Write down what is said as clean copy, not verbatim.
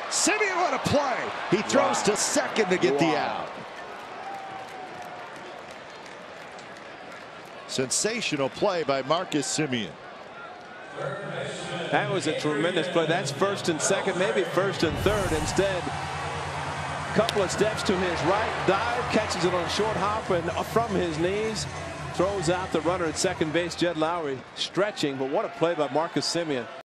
Semien on a play. He throws to second to get the out. Sensational play by Marcus Semien. That was a tremendous play. That's first and second, maybe first and third. Instead, a couple of steps to his right, dive, catches it on a short hop, and from his knees, throws out the runner at second base, Jed Lowry, stretching. But what a play by Marcus Semien.